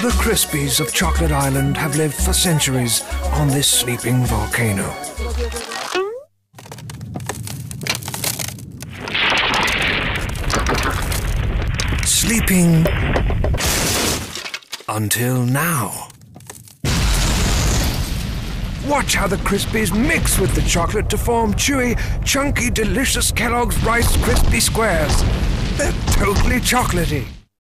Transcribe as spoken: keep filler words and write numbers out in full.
The Krispies of Chocolate Island have lived for centuries on this sleeping volcano. Sleeping until now. Watch how the Krispies mix with the chocolate to form chewy, chunky, delicious Kellogg's Rice Krispie Squares. They're totally chocolatey.